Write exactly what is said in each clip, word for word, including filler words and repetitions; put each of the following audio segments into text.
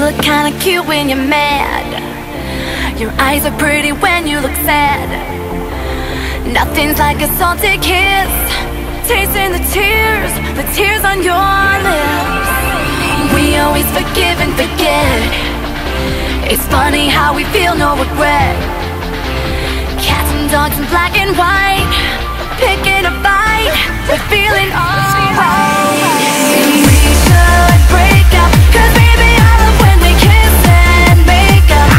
look kinda cute when you're mad. Your eyes are pretty when you look sad. Nothing's like a salty kiss, tasting the tears, the tears on your lips. We always forgive and forget. It's funny how we feel no regret. Cats and dogs in black and white, picking a fight, but feeling alright. We should break up, 'cause baby I love when we kiss and make up.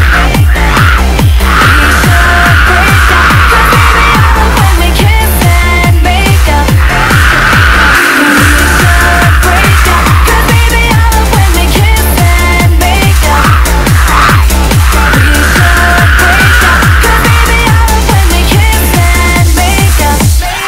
We should break up, 'cause baby I love when we kiss and make up. We should break up, 'cause baby I love when we kiss and make up. We should break up, 'cause baby I love when we kiss and make up.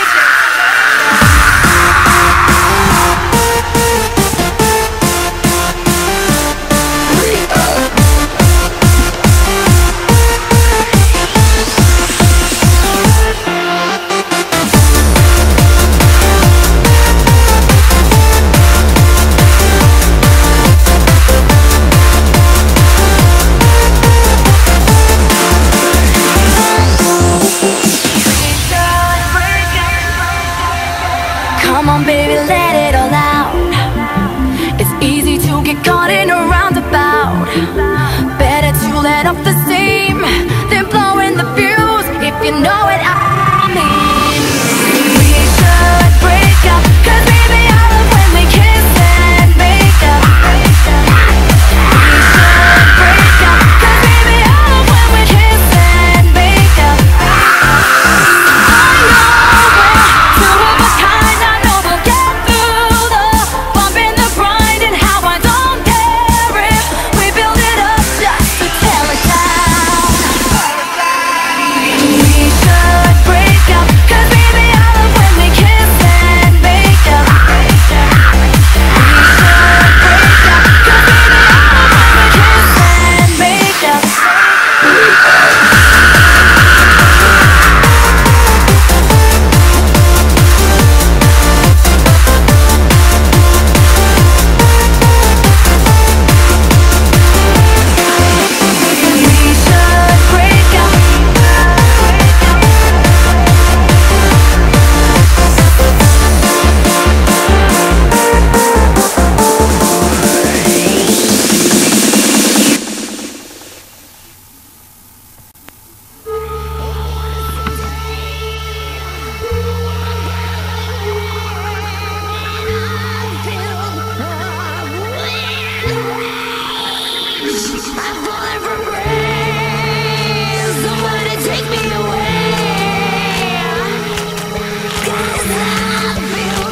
Come on baby, let it all out. It's easy to get caught in a roundabout. Better to let off the steam than blowing the fuse, if you know what I mean. We should break up, 'cause baby I love when we kiss and make up. We should break up, 'cause baby I love when we kiss and make up. I know we're two of a kind, I know we'll get through the bump in the grind, and how I don't care if we build it up just to tear it down. We should break up, 'cause baby I love when we kiss and make up. We should break up, 'cause baby I love when we kiss and make up. We should break up. I'm falling from grace. Somebody take me away. 'Cause I feel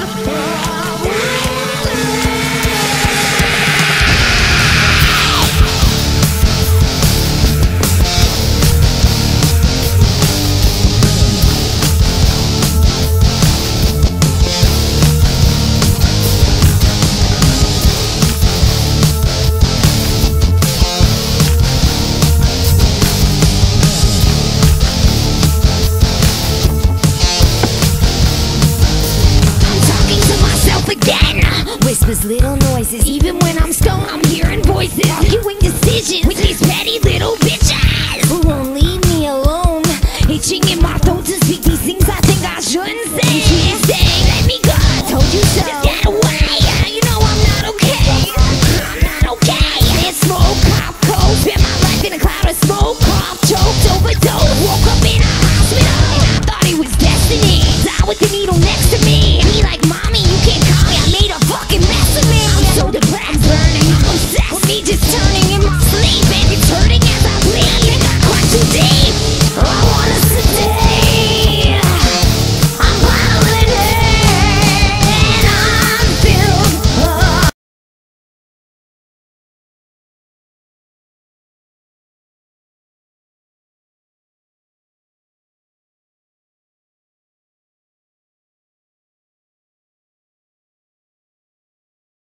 whispers, little noises. Even when I'm stoned, I'm hearing voices, arguing decisions with these petty little bitches who won't leave me alone, itching in my throat to speak these things I think I shouldn't say.